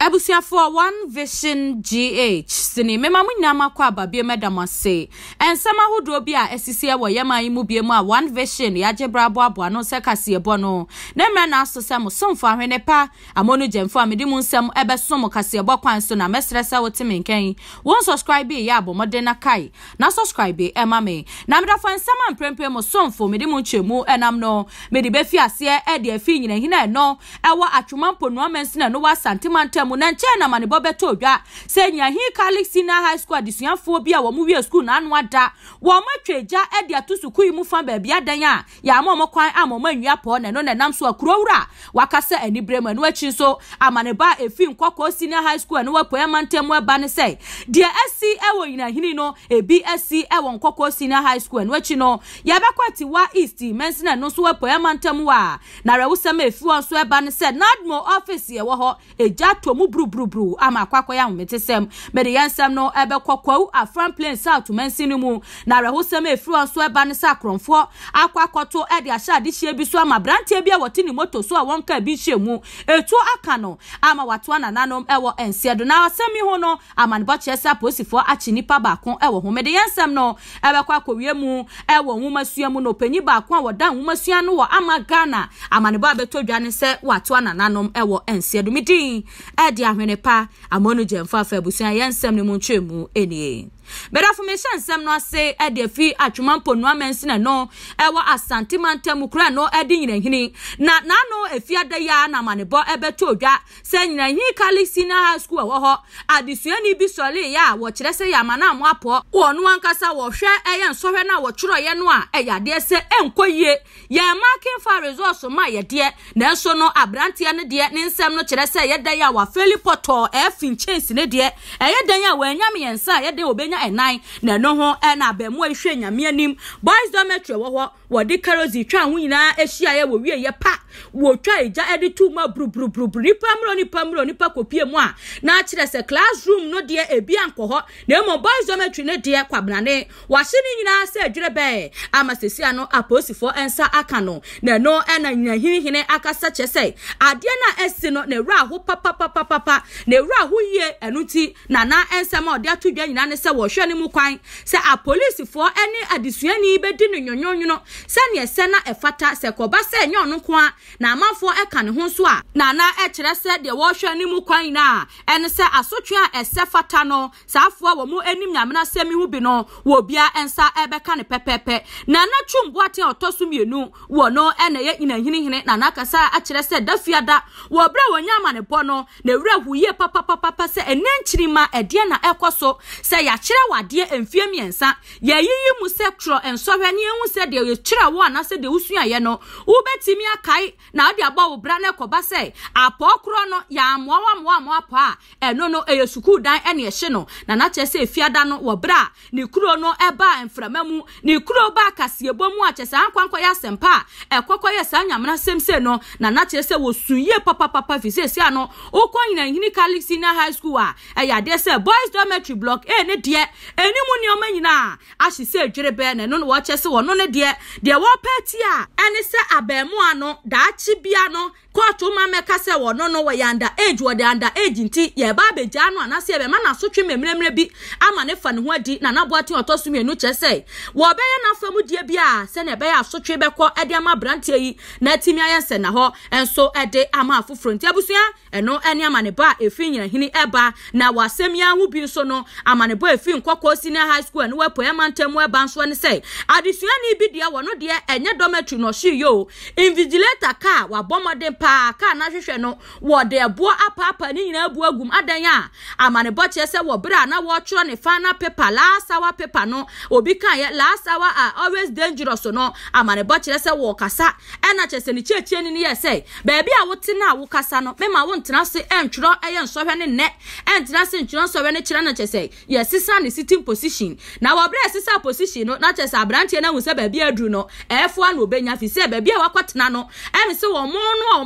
Ebusia for One Vision GH sini mema munyama kwa babie medamase ensama hodo bia esisi ewo yema imu bie mu a One Vision yaje brabo abo no se kase ebo no na mra na aso se mo somfo ahwene pa amonu jemfo amedi mu nsem ebe som kase ebo kwan so na mesresa wotime nkan won subscribe ya abo mode na kai na subscribe e mame na mra fa nsama mprempre mo somfo medi mu nchemu enam no medi be fi ase e de afi nyina hina no ewo atwomampo no amensina no wa santimantem na nche na mane bobeto odwa se nya hi Catholic Senior High School adisuafo bia wo mu wie school na anu ada wo matweja e de atosuku yi mu fa ba bia dan a ya ma kwan amoma nwia po na no na nam so akurowura wakasa anibrema no achi so amane ba efi nkoko Senior High School no wapo emantem eba ne sei de asi ewo yina hini no ebi asi ewo nkoko Senior High School no achi no ya bekwati wa East mensina no so wapo emantem wa na rewusema efi won so eba ne sei nadmo office ye wo ho eja to mu bru ama kwakwa ya metesem mede yansam no ebe kwakwa afran plain south mensinu mu na rehosem efru so eba ne sakronfo akwakoto e de ahya de hie bi so ama brantie bi a wotini moto so a wonka bi hie mu etu aka no ama watoa nananom ewo ensiedo na asemi ho no ama ne bochesa posifo achi nipa baako ewo ho mede yansam no ebe kwakwa wie mu ewo nwumasua mu no panyi baako a woda nwumasua no wo ama Ghana ama ne ba beto dwane se watoa nananom ewo ensiedo midin edi ahwene pa amonu jemfa fa busia yensem ne mu ntwemu enie bera formation sem no ase edi afi atwomampo no amensina no ewa asantimantem kura no edi nyina hini na no afi adaya na manebo ebeto odwa se nyina hi Catholic Senior High School wo ho adisuani bi sole ya wo kire se ya mana mo apo wo no ankasa wo hwe eye nsohwe na wo tworo ye no a eyade se enkoyie ya marking for resource ma ye de na so no abrante ne de ne nsem no kire se ye daya wa felipoto efin chance ne de eye dan ya wa nyame yensa ye de obenya enai na no ho na abemu ehwe nyame anim boys dormitory wo ho wo de carozi twa ho nyina ehia ye wo wie ye pa wo twa eja edi tu ma bru ni pa kopie mu a na kire se classroom no de ebi anko na mo boys dormitory ne de kwabrane wa hye ni nyina se adwere be amasesi no aposifo ensa aka no na no na nyina hine akasa chese ade na esi no na ewura ho papa na ewura ho yie enuti na ensa ma ode atodwa nyina ne se wo hwe ni mu kwan se a police for any adisuani bedi no nyonyonyo no se ne ese na efata se koba se enyo no ko a na amanfo eka ne ho so a na kire se de wo hwe ni mu kwan na ene se asotwe a ese fata no saafo wo mu enim nyamena semi hu bi no wo bia ensa ebeka ne pepepe na twumbo ate otoso mienu wo no ene ye ina hine na kasa a kire se dafiada wo bra wo nyama ne bo no na ewura huye papa se enenchirima ede na ekoso se ya kire wade emfie miensa ya yiyi mu sector ensohwe ne ehu se de ye kire wo ana se de usua ye no ubetimi akai na ode agba wo bra na ekoba se apokro no ya amoa apa eno no eye sukuu dan ene ye hye no na kire se efiada no wo bra ni kuro no eba enframamu ni kuro ba kasiebo mu achesa ankwankwa ya sempa ekokwa ye sa nyamena semse no na kire se wo suye papa fisesi ano okonyina hini Catholic Senior High School a eya de se boys dormitory block ne de enimu ni omanyina ahye se adwere be na no wo chese wo no ne de wo pati a ene se abemu ano da achi bia no kwatu ma meka se wo no wo yanda age wo de under age nti ye ba beja no anase ye be ma na sotwe memremre bi ama ne fa ne ho adi na boate otoso mienu chese wo be na famu die bia se ne be ya sotwe be ko ede ama brantie yi na timi ayense na ho enso ede ama afoforo nti abusua eno ene ama ne ba efi nyina hini eba na wasemia hu bi so no ama ne ba efi nkoko Senior High School no wapo emantem eba nso ne sei adesua ni bi de wo no de enye dormitory no hye yo invigilator ka wa bomode pa ka na hwehwe no wo de ebo apa ni nyina abu agum adan a ama ne boche se wo bra na wo tworo ne final paper last hour paper no obi kan ye last hour are always dangerous no ama ne boche se wo kasa ena chese ni chechie ni ye sei baby a wote na wo kasa no mema wo ntena se entworo eye nsohwe ne ne entena se ntworo nsohwe ne kira na chese ye sisa ne sitting position na wo bra sisa position no na chese abrantie na hu se baby adru no efo na obenya fi se baby a wakotena no ene se wo mo no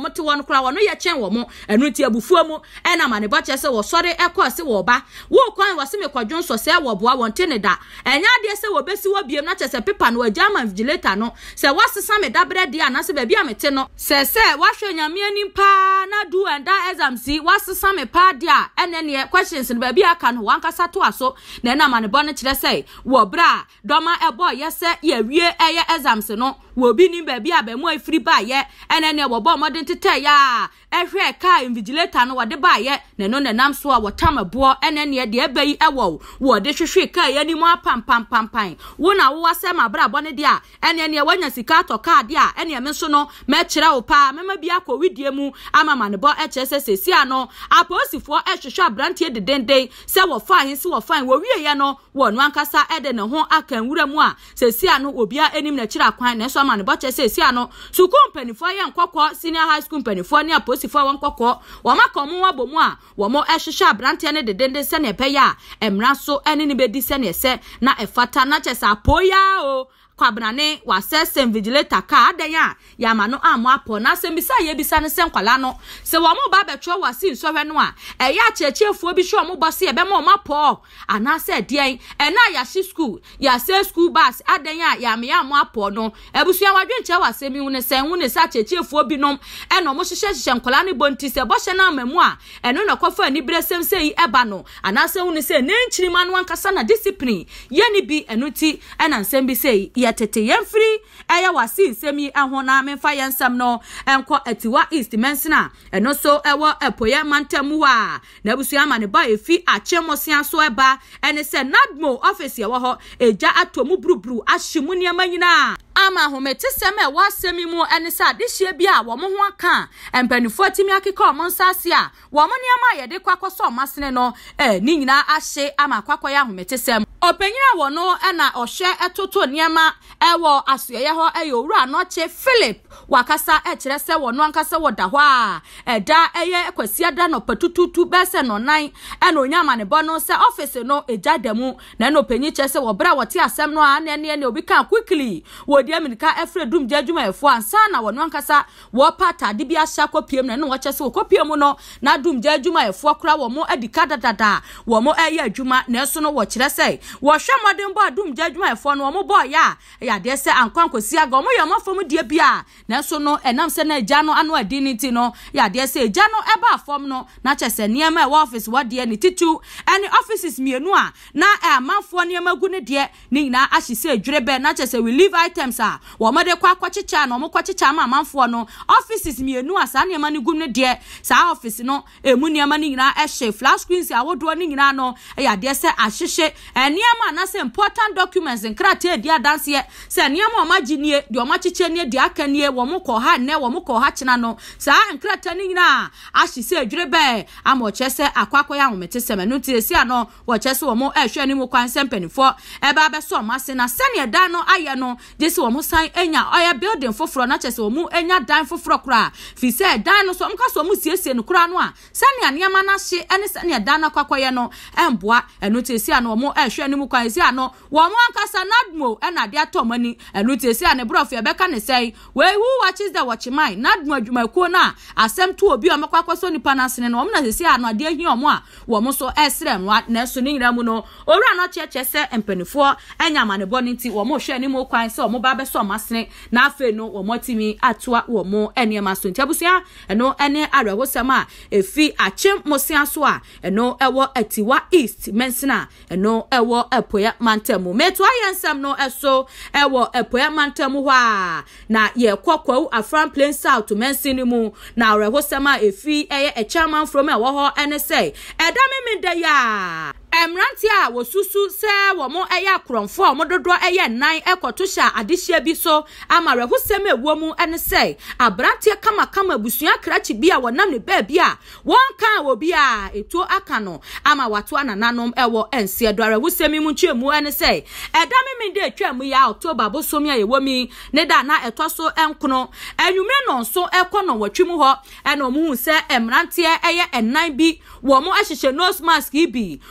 mote won kra wono ye chen wo mo enu ti abufuo mu e na mane boche se wo sori ekọ se wo ba wo kwan wo se me kwadwon so se wo boa won te ne da enya de se wo besi wo biem na che se paper no agama vigilator no se wasesa me dabre de anase ba bia mete no se wahwe nyame anim pa na do and that exam si wasesa me pa dia ene ne questions no ba bia ka no wankasa to aso na na mane bo ne kire se wo bra doma ebo ye se ye wie eye exams no wo bi ni ba bia ba mu afiri ba ye ene ne wo bo modern tete ya ehwe ka invigilator no wode ba ye ne no nam so a wotamabo ene ne de abayi ewo wo de hwehwe ka ye ni mu apam wo na wo asem abra bo ne de a ene ne wanya sika to card a ene me so no me kire wo pa mema bia ko widie mu amama ne bo HSS ano aposifo ehwehwe abrantie de denden se wo fa hin se wo fa wo wie ye no wo no ankasa ede ne ho aka nwura mu a sesi ano obia enim na kire akwan ne so ama ne bo sesi ano su kompanifo ye nkokọ senior high school kompanifo ne aposifo won kokọ wo makomo wabomu a wo mo ehwehwe abrantie ne de denden se ne peya emra so ene ne bedi se ne se na efata na chesa apoya o kwabrane wa sesem vigilator ka adanya ya ma no amo apo na se bisa ye bisa ne se nkwala no se wo mo ba betwo wasi nsɔhwɛ no a ya chechefuo bi hwe mo bɔse ebe mo mapo ana se dien ena ya shi school ya se school bus adanya ya me ya mo apo no ebusua wadwenche wasemi hu ne sa chechefuo bi nom eno mo hyehyɛ nkwala ne bonti se bɔhye na amamu a eno na kɔfa ni bresem se yi eba no ana se hu ne se ne nkyirima no ankasa na discipline ye ni bi enuti ena nsɛm bi se tete yemfri eya wasi nsemi ahona memfa yensam no enko atiwa east mensina eno so ewo epoye mantamu wa na busu ama ne ba efi achemosia so eba ene se nadmo office ye wo ho eja atomu brubru ahyimu ne amanyina ama homete seme wa semi mu ene sa de hye bia wo mo ho aka empanifo timi akeka o monsase a wo mo ne ama ye de kwakoso masene no ni nyina ahye ama kwakoya homete sem opanyina wo no na ohwe etoto niema ewo asoye ho owura no che Philip wakasa kire se wo no ankasa wo da ho a eda eye kwasi ada no patututu bese no nan na onyama ne bo no se office no eja damu na no panyi che se wo bra wote asem no a ne obi kan quickly wo di amerika efredum jadwuma efo ansa na wo no ankasa wo pata de bi ahya kopiem na no wo che se wo kopiem no na dum jadwuma efo kora wo mo adika dadada wo mo eye adwuma na eso no wo kire se wo hwe modern bo adum jadwuma efo no wo mo boy ya de se ankwankosi aga mo ye mo fom die bia na so no enam se na eja no ano adinity no ya de se eja no eba fom no na chese niema e office wode ni titu any offices mienu a na amanfo niema gu ne de ni na ahyese adwrebe na chese we leave items a wo mo de kwa kwachicha no mo kwachicha amanfo no offices mienu a sa niema ni gu ne de sa office no emu niema ni na ehye flash screens a wodo ni nyina no ya de se ahyehye niema na se important documents nkrate dia danse se niema o maginie de o machiche ne de aka nie wo mo ko ha ne wo mo ko ha china no sa nkrata ni nyina ahyese adwrebe amo chese akwakoya homete semenu tiesi ano wo chese wo mo ehwe ni mo kwan sempanifo eba be so mase na se ne dan no aye no jesi wo mo san enya oya building foforo na chese wo mo enya dan foforo kra fi se dan no so mka so mo siesie no kra no a se ne niema na hye ene se ne dan na kwakoya no emboa enu tiesi ano wo mo ehwe ni mo kwan esi ano wo mo ankasa nadmo ena de atomani enu tiesi ane brofie beka ne sei we who watches the watch mine nadmo adwumakuo na asem to obi o mekwakoso nipa na sene no wo na sesi ano ade ahi omo a wo mo so esre no na so ni nyira mu no owura no cheche se empanifo enyama ne boni nti wo mo hwe ni mo kwan se wo mo ba be so masene na afe no wo mo timi atoa wo mo eniema so ntiabusia eno ene arehosem a efi achem mosia so a eno ewo atiwa east mensina eno ewo epoya mantamu meto ayensem no eso ewo epoya mantamu hwa na ye kwakwa afran plain south mensini mu na arehosem a efi eye Amanfrom ewo ho ene sei edame mede ya emranti a wosusu se wo mo eya kronfo mo dodo eye nan ekotosha adehia bi so amare husem ewo mu ene sei abranti kama busua krachi bia wonam ne ba bia won kan obi a eto aka no ama wato anananom ewo ense dore husem mu twemu ene sei edame mi de twemu ya October bosomi a yewo mi ne da na etoso enkono enwumre no so ekono watwemu ho eno mu se emranti eye enan bi wo mo ahyehye nose mask bi wo mo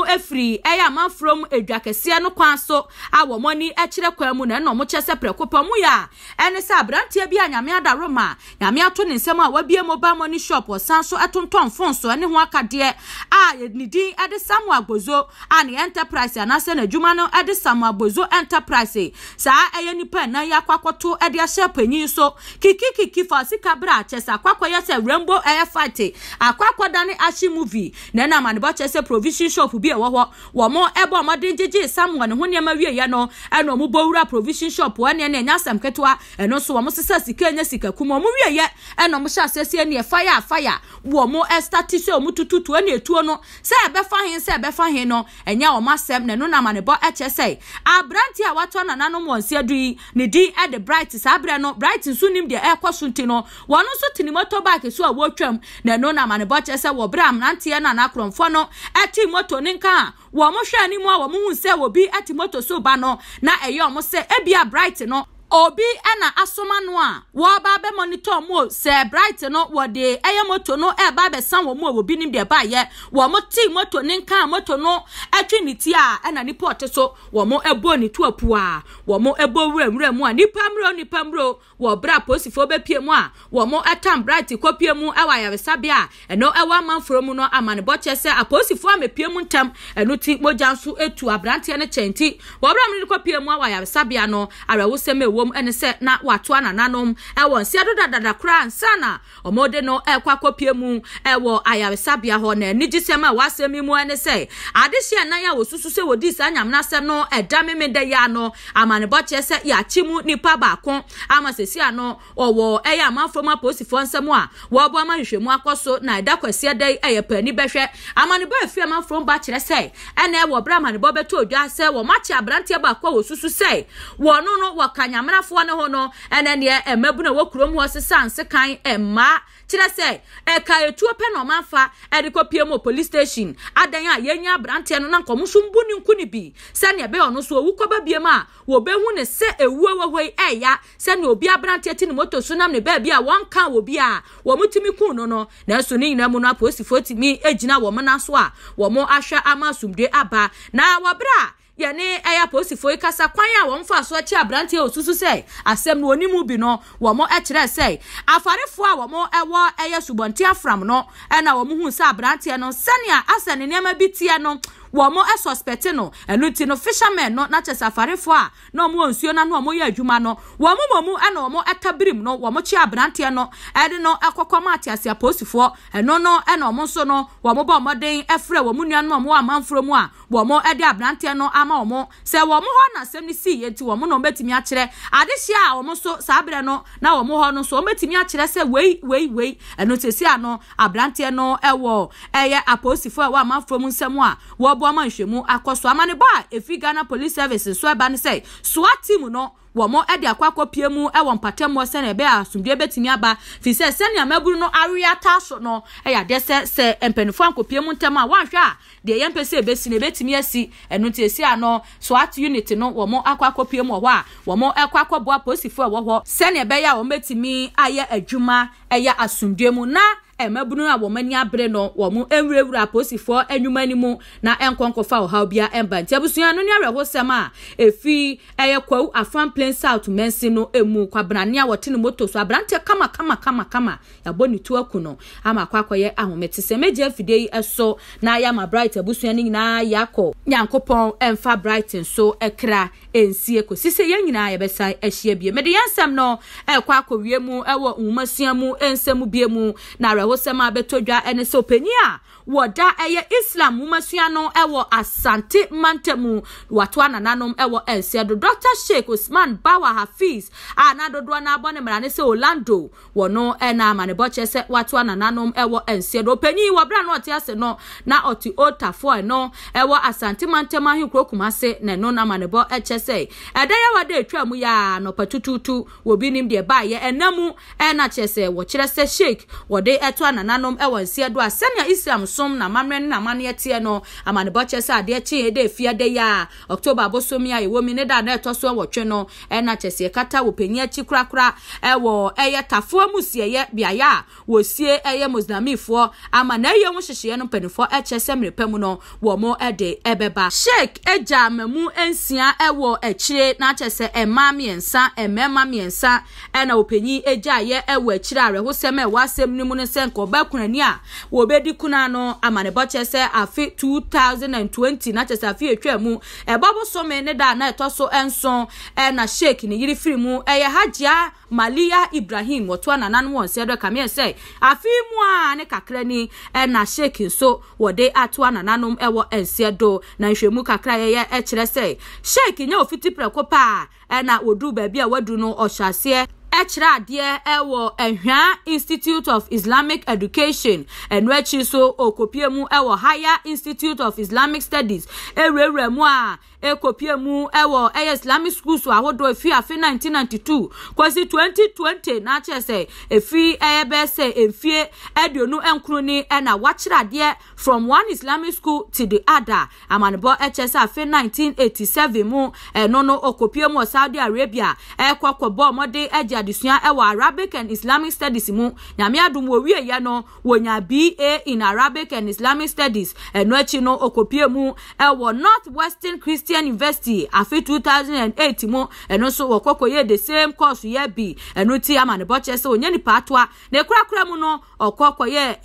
efri eya Amanfrom edwakese no kwan so a wo moni e kire kwan mu na no mo chese prekopa mu ya ene se abrantie bi anyame adaro ma nyame ato ne nsem a wabie mobile money shop osan so atonton fon so ene ho akade a nidi ede samu agbozo ani enterprise anase na dwuma no ede samu agbozo enterprise sa eye nipa na ya kwakoto ede ahye panyin so kiki fa sika bra chesa kwakoye se rainbow air fight akwakoda ne ashi movie na na manebo chese provision shop bi e wo mo ebo modin jeje samu ne ho ne ma wie ye no eno mo bowura provision shop wane ne nya sam ketwa eno so wo mo sesa sika nya sika kuma mo wie ye eno mo sha sese ne fire wo mo estati so mo tututu ene etuo no se be fa hin no enya wo masem ne no na manebo echese abranti a wato na nanom wonse adui ne din e the bright sabre no bright so nim de e kwasunti no wono so tini motor bike so a wotwam ne no na manebo echese wo bram nante na na kromfo no eti motor ne nka wo mo hwe ani mu a wo mo hu se wo bi eti motor so ba no na eyo mo se ebia bright no obi ena asoma no a wo ba be monitor mo se bright no wo de eye moto no e ba be san wo mo obi nim de ba ye wo mo ti moto ne nka moto no atwiniti a ena ni port so wo mo ebo ni to apu a wo mo ebo wura mu a nipa mro wo bra posifo be pie mu a wo mo atam bright kopie mu e wa yaresabe a eno e wa Amanfrom no amane bo chese aposifo amepie mu ntam eno ti mojanso etu abrante ne chenti wo bra mri kopie mu a wa yaresabe a no arewo seme ene se na watu anananom ewo nsia do dada kra nsana omode no ekwa mu ewo ayaresabia ho na nigisema wasemi mu ene se adehye na ya wosusu se wodi sa nyamna se no edamemede ya no amane boche se ya chimu nipa baako amasesi ano owo eya Amanfrom aposifo nsem a wo bo amanhwemu akoso na edakwase dai eyepani behwe amane bo afi Amanfrom ba kire se ene ewo bra amane bo beto odwa se wo machi abrante baako wosusu se wo no wakanya mrafo ne ho no ene ne emabu na wakurom ho sesanse kan emma kire se ka etuo pe no manfa edikopie mo police station adan a yenya brante no na nkomusumbu ni nkuni bi se ne be ono so wukoba biem a wo behu ne se ewu awahoi eya se ne obi abrante ti ne moto sunam ne ba bi a wonka wo bi a wo mutimi kun no na so ni nyina mu no aposifo ti mi ejina wo mena so a wo mo ahwa amasumde aba na wabra yene eya posifo ikasa kwan a wo mfa so achi abrante osusu sei asem no onimu bi no wo mo ekire sei afarefo a wo mo ewo eya subonti afram no na wo mo hu sa abrante no senia asene nema bitie no wo mo suspect no enuti no fisherman no na chesa afarefo a no mo nsuo na no mo ya adwuma no wo mo na wo mo etabirim no wo mo chi abrante no ede no ekokoma atiase aposifo eno no na wo so no wo mo ba moden efre wo mu nua no mo Amanfrom a wo mo ede abrante no ama wo mo se wo mo ho na sem ni si yenti wo mo no betimi akire adehye a wo mo so sabre no na wo mo ho no so betimi akire se wei eno tesi ano abrante no ewo eye aposifo a wo Amanfrom nsem a wo bo amanhwemu akoso amane ba efi Ghana Police Service so eba ne say SH0T mu no wo mo ede akwakopie mu ewo mpatem se na ebe asumdue betimi aba fi se ne amaburu no aria taso no ya de se empenifo ankopie mu ntem a wanhwe a de yempese ebesi na betimi asi enu tiesi ano SH0T unit no wo mo akwakopie mu ho a wo mo ekwakobo aposifo wo ho se na ebe ya wo betimi aye adwuma eya asumdue mu na emabunu a wo mani abre no wo mu enwurawura aposifo anwumani mu na enkonkofa wo ha bia emba ntiabusua no ne arehosem a efi eyekwawu afan plain south mensi no emu kwabrane a wote ne moto so abrante kama ya boni tu akuno ama kwakoye ahomete se meje afide yi eso na ya ma bright abusua ni nyina yakọ nyankopon emfa bright so ekra ensie ko sise ye nyina ya besa ehia bie mede yansem no ekwa akowie mu ewo nwumasua mu ensem bie mu na hosema betodwa ene so panyi a woda eye Islam wumasua no ewo Asante Mantemu watu anananom ewo ensedo Dr. Sheikh Usman Bawa Hafiz na dodo na abone mrane se Orlando wono na amane boche se watu anananom ewo ensedo panyi wobra no ote ase no na oti otafo no ewo Asante Mantemu ahikro kumase na no na amane bo eche se edaya wada etwa mu ya no patututu wobi nim de ba ye enamu na chese wo kire se Sheikh wode eto anananom ewo ensedo asenya Islam nsom na mamre na mane tie no amane boche sa de chi de fie de ya October bosomi a ewo mi ne da na etoso wotwe no na chese kata wo panyi achi krakra ewo eye tafo amusie ye biaya wo sie eye Mozambique ama na ye wo hyehye no penifo chese mrepam no wo mo de ebeba Sheikh eja mamu ensia ewo echire na chese emamiensa ememamiensa na opanyi eja ye ewo echire arehosem e wasem ni mu ne senko ba kunani a wo bedi kuna no amane boche se afi 2020 na chese afi etwa mu ebobo so me ne da na etoso enson na Sheikh ni yiri firi mu eye Hajia Malia Ibrahim woto na nanu won se do kame se afi mu a ne kakra ni na Sheikh so wode ato na nanum ewo ense do na nhwemu kakra ye kire se Sheikh nya ofiti preko pa na odu ba bia wadu no ohwase Echra die ewo Ehwa Institute of Islamic Education enwechi so okopie mu ewo Higher Institute of Islamic Studies ewewre mu a ekopie mu ewo Islamic School so ahodo efi afi 1992 kwasi 2020 na chese efi ebese efie edionu enkru ni na wachira die from one Islamic school to the other amanebo chese afi 1987 mu no okopie mu Saudi Arabia ekwakobo mode eja adisua ewa Arabic and Islamic Studies mu nyame adum wo wie ye no wonya BA in Arabic and Islamic Studies eno achi no okopie mu ewo Northwestern Christian University afi 2008 mu eno so wokokoye the same course ye bi eno ti amane boche se onye ni patwa na krakra mu no okokoye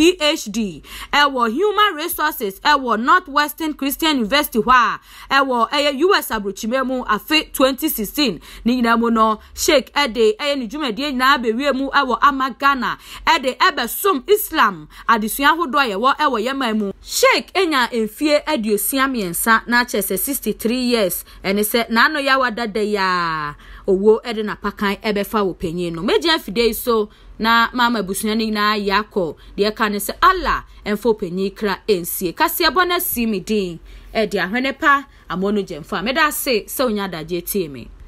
PhD ewo Human Resources ewo Northwestern Christian University hwa ewo US abrochime mu afi 2016 ni nyina mu no Sheikh ede ni dwumade nyina bewie mu ewo Amagana ede ebesom Islam adesua hodo yewo ewo yema mu Sheikh enya enfie adiosia miensa na chese 63 years ene se na no ya wadada ya owo ede na pakan ebefa wo panyin no meje afide so na mama busua ni na yakọ de ka ne se Allah enfo panyin kra ensie kase bona si midin ede ahwene pa amono jemfa meda se onya daje tie me